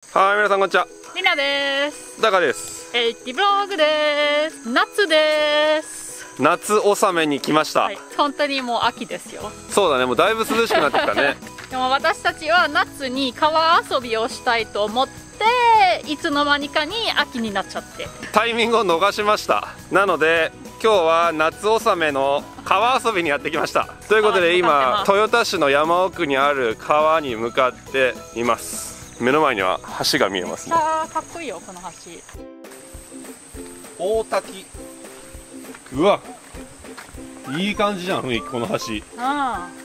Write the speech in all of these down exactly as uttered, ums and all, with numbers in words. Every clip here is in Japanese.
はい、皆さんこんにちは。 りなです。 ダカです。 エイティブログです。夏です。 夏納めに来ました。 はい、本当にもう秋ですよ。 そうだね、もうだいぶ涼しくなってきたね。 でも私たちは夏に川遊びをしたいと思っていつの間にかに秋になっちゃってタイミングを逃しました。なので今日は夏納めの川遊びにやってきました。ということで今豊田市の山奥にある川に向かっています。目の前には橋が見えますね。 あーかっこいいよこの橋。 大滝。うわ、いい感じじゃん雰囲気この橋。 うん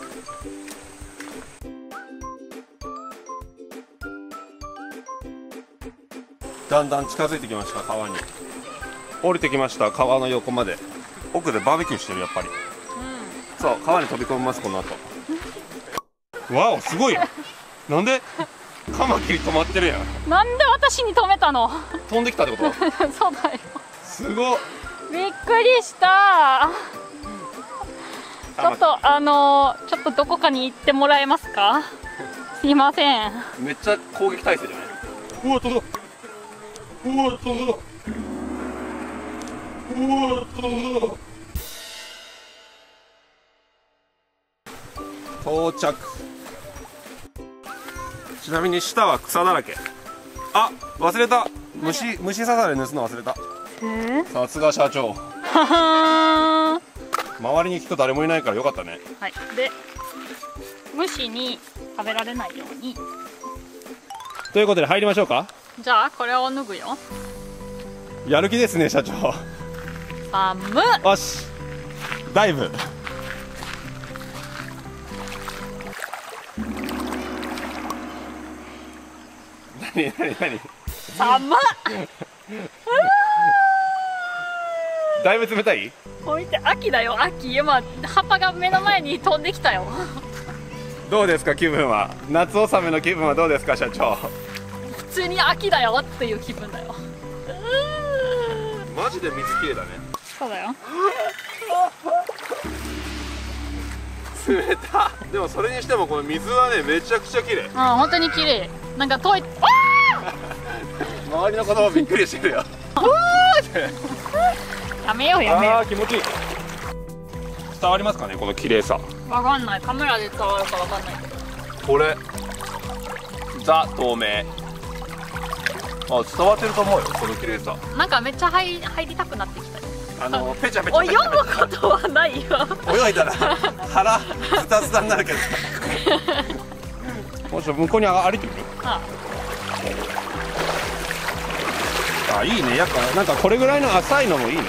だんだん近づいてきました。川に降りてきました。川の横まで。奥でバーベキューしてる。やっぱり、うん、そう、川に飛び込みますこの後。わお、すごいよ。なんでカマキリ止まってるやん。 なんで私に止めたの。 飛んできたってこと。 そうだよ。 すごっ、 びっくりした。ちょっとあのー、ちょっとどこかに行ってもらえますか。すいません。 めっちゃ攻撃態勢じゃない。うわ、飛んだ。うわ、飛んだ。うわ、飛んだ。到着。ちなみに下は草だらけ。あ、忘れた。虫虫刺され盗すの忘れた。さすが社長。周りに人誰もいないからよかったね。 はい。で虫に食べられないようにということで入りましょうか。 じゃあこれを脱ぐよ。 やる気ですね社長。 寒っ。 よし、ダイブ。何何何。 寒っ。 だいぶ冷たい。 置いて、秋だよ秋。今葉っぱが目の前に飛んできたよ。 どうですか気分は。夏納めの気分はどうですか社長。 普通に秋だよっていう気分だよ。 マジで水きれいだね。 そうだよ。 冷た。でもそれにしてもこの水はねめちゃくちゃきれい。 うん、本当に綺麗。なんか遠い。 周りの子供びっくりしてるよ。 やめようやめよう。 あー気持ちいい。伝わりますかねこの綺麗さ。 わかんない。カメラで伝わるかわかんないけど。 これザ透明。あ、伝わってると思うよこの綺麗さ。 なんかめっちゃ入入りたくなってきたよ。 あのペチャペチャ泳ぐことはないよ。 泳いだら腹ズタズタになるけど。もし向こうに歩いてみる。 ああ、いいね。やっぱなんかこれぐらいの浅いのもいいね。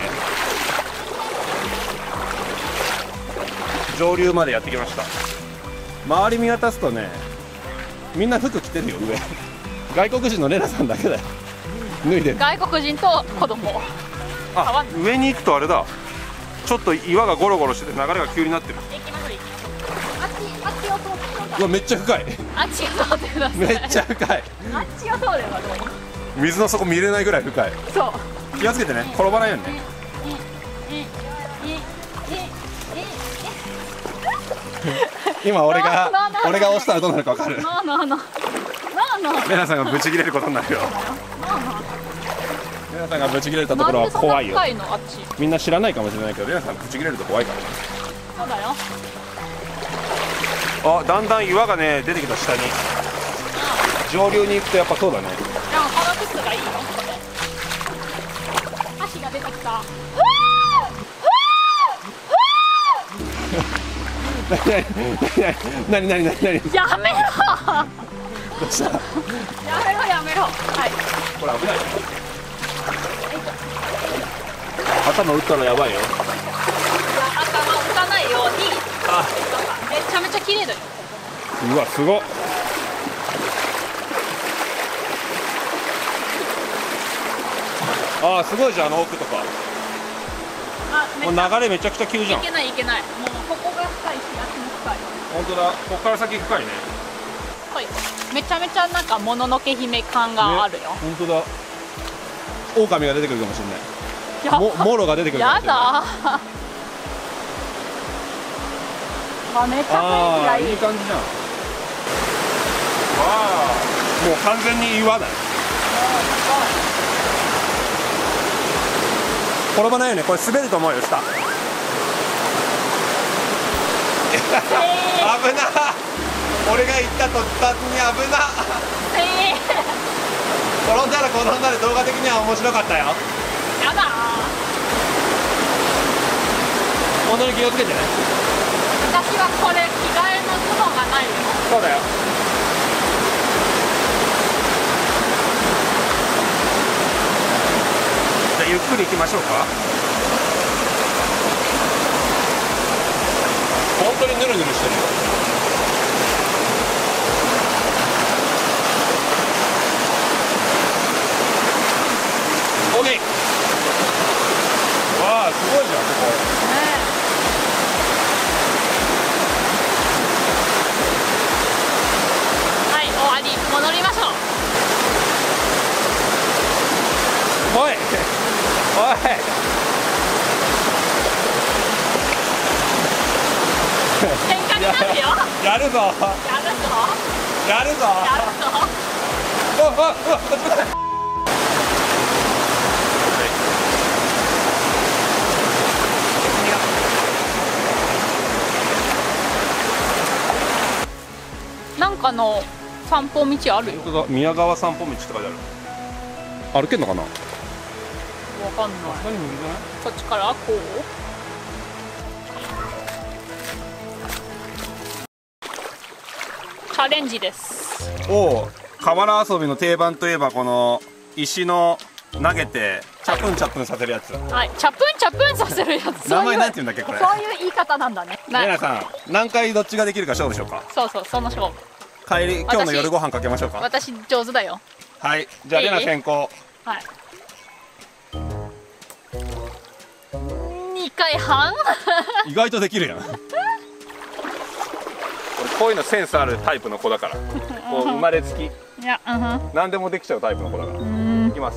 上流までやってきました。周り見渡すとね、みんな服着てるよ上。外国人のレナさんだけだよ脱いでる。 外国人と子供。 あ、上に行くとあれだ。ちょっと岩がゴロゴロしてて流れが急になってる。 行きましょう行きましょう。あっちあっちを通ってください。 うわ、めっちゃ深い。 あっちを通ってください。 めっちゃ深い。 あっちを通ればどう。 水の底見れないぐらい深い。 そう。 気をつけてね、転ばないようにね。今俺が俺が押したらどうなるか分かる。 なあなあなあなあ。 レナさんがブチ切れることになるよ。レナさんがブチ切れたところは怖いよ。みんな知らないかもしれないけど、レナさんブチ切れると怖いからね。 そうだよ。 あ、だんだん岩がね出てきた下に。上流に行くとやっぱそうだね。 でもこの靴がいいよ。足が出てきた。 なになになになに。 やめろ。 どうした。 やめろやめろ。はい。 これ危ない。頭打ったらやばいよ。 頭打たないように。あ、めちゃめちゃ綺麗だよ。 うわ、すごっ。あー、すごいじゃん、あの奥とか。もう流れめちゃくちゃ急じゃん。 いけないいけない。もうここが深いし、あっちも深い。 本当だ、ここから先深いね。 はい。めちゃめちゃなんかもののけ姫感があるよ。 ね、本当だ。狼が出てくるかもしれない。もモロが出てくるかもしれない。 やだ。あ、めっちゃ雰囲気がいい。 いい感じじゃん。わあ。 もう完全に岩だよ。転ばないよね、これ滑ると思うよ、下。危な。俺が行った途端に危な。転んだら転んだら動画的には面白かったよ。 やだ。 本当に気をつけてね。 私はこれ着替えのズボンがないよ。 そうだよ。じゃあゆっくり行きましょうか。本当にヌルヌルしてるよ。オーケー。わあ、すごいじゃん、ここ。 はい、終わり。戻りましょう。 おいおい喧嘩になるよ。 やるぞやるぞ。 やるぞやるぞ。 おおおおなんかの散歩道あるよ。 本当だ、宮川散歩道って書いてある。歩けんのかな。 わかんない。 何右じゃない。 こっちからこう。チャレンジです。 おお、河原遊びの定番といえばこの石の投げてチャプンチャプンさせるやつ。 はい、チャプンチャプンさせるやつ。 名前なんて言うんだっけこれ。 そういう言い方なんだね。なレナさん、何回どっちができるか勝負しようか。 そうそう、その勝負。 帰り、今日の夜ご飯かけましょうか。 私上手だよ。 はい、じゃあレナ先行。 はい。にかいはん。 意外とできるやん。俺こういうのセンスあるタイプの子だから。こう生まれつき。 いや、うんふん。 何でもできちゃうタイプの子だから。いきます。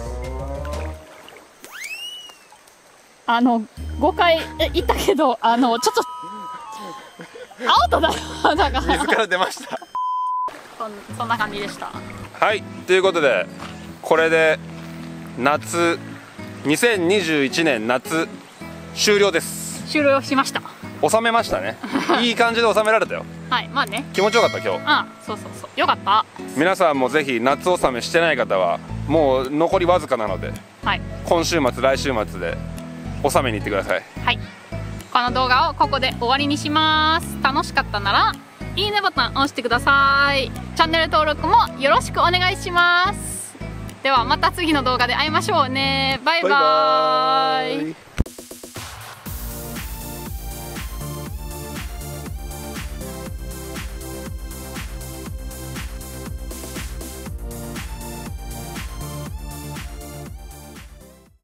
あのごかいえ行ったけど、あのちょっとアウトだよ。だから水から出ました。 そんそんな感じでした。 はい、ということでこれで夏にせんにじゅういちねん夏終了です。 終了しました。 収めましたね。いい感じで収められたよ。 はい、まあね。 気持ちよかった今日。 あ、そうそうそう、よかった。 皆さんもぜひ夏納めしてない方はもう残りわずかなので、 はい、 今週末来週末で納めに行ってください。 はい、この動画をここで終わりにします。楽しかったならいいねボタン押してください。チャンネル登録もよろしくお願いします。ではまた次の動画で会いましょうね。バイバーイ。